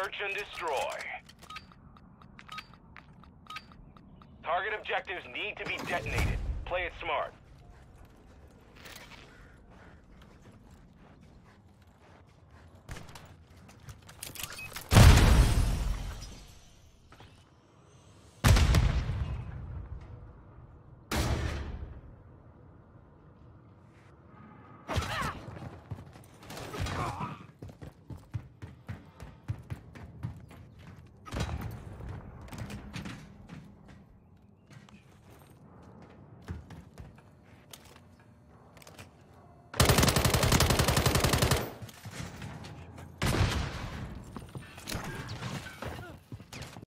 Search and destroy. Target objectives need to be detonated. Play it smart.